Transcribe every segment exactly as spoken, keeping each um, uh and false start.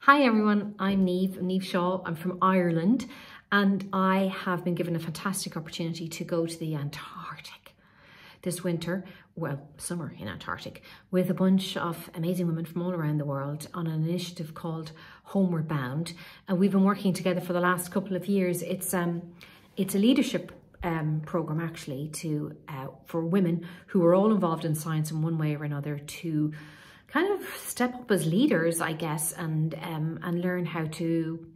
Hi everyone, I'm Niamh, Niamh Shaw. I'm from Ireland and I have been given a fantastic opportunity to go to the Antarctic this winter, well, summer in Antarctic, with a bunch of amazing women from all around the world on an initiative called Homeward Bound. And we've been working together for the last couple of years. It's um, it's a leadership um, program actually to uh, for women who are all involved in science in one way or another to kind of step up as leaders, I guess, and um, and learn how to,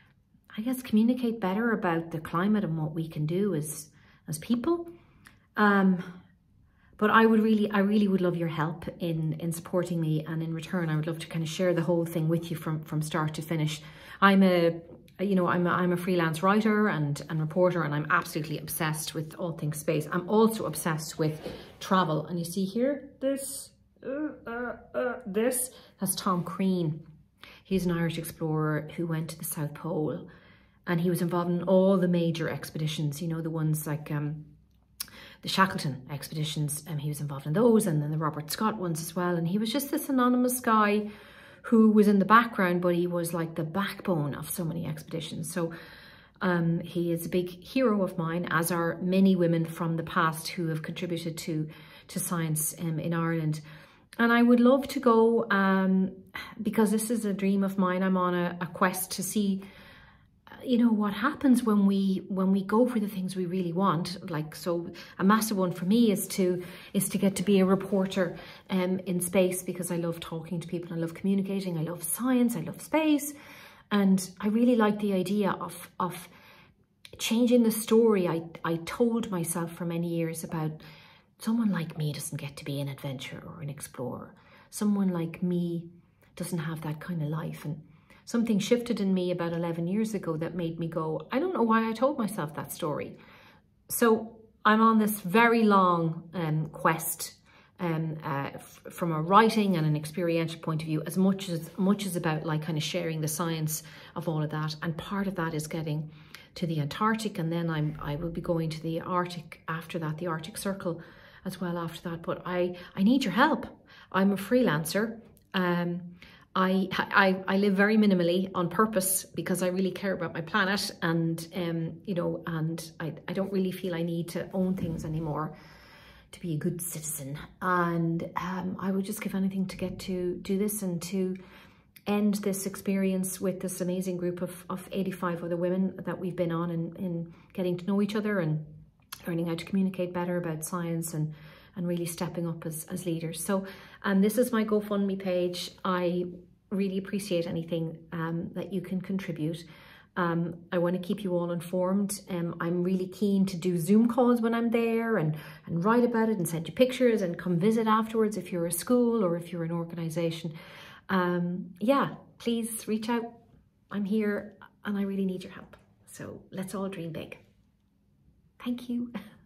I guess, communicate better about the climate and what we can do as as people. Um, but I would really, I really would love your help in in supporting me, and in return, I would love to kind of share the whole thing with you from from start to finish. I'm a, you know, I'm a, I'm a freelance writer and and reporter, and I'm absolutely obsessed with all things space. I'm also obsessed with travel, and you see here this. Uh, uh, uh, this, that's Tom Crean. He's an Irish explorer who went to the South Pole, and he was involved in all the major expeditions, you know, the ones like um, the Shackleton expeditions, and um, he was involved in those, and then the Robert Scott ones as well. And he was just this anonymous guy who was in the background, but he was like the backbone of so many expeditions. So um, he is a big hero of mine, as are many women from the past who have contributed to, to science um, in Ireland. And I would love to go um, because this is a dream of mine. I'm on a, a quest to see, you know, what happens when we when we go for the things we really want. Like, so a massive one for me is to is to get to be a reporter um, in space, because I love talking to people. I love communicating. I love science. I love space. And I really like the idea of, of changing the story I, I told myself for many years about someone like me doesn't get to be an adventurer or an explorer. Someone like me doesn't have that kind of life. And something shifted in me about eleven years ago that made me go, I don't know why I told myself that story. So I'm on this very long um, quest um, uh, from a writing and an experiential point of view, as much as much as about like kind of sharing the science of all of that. And part of that is getting to the Antarctic, and then I'm I will be going to the Arctic after that, the Arctic Circle as well after that. But I, I need your help. I'm a freelancer. Um, I, I, I live very minimally on purpose because I really care about my planet, and, um, you know, and I, I don't really feel I need to own things anymore to be a good citizen. And um, I would just give anything to get to do this and to end this experience with this amazing group of, of eighty-five other women that we've been on, and in, in getting to know each other and learning how to communicate better about science, and and really stepping up as, as leaders. So, and this is my GoFundMe page. I really appreciate anything um, that you can contribute. Um, I want to keep you all informed. Um, I'm really keen to do Zoom calls when I'm there, and, and write about it and send you pictures, and come visit afterwards if you're a school or if you're an organisation. Um, yeah, please reach out. I'm here and I really need your help. So let's all dream big. Thank you.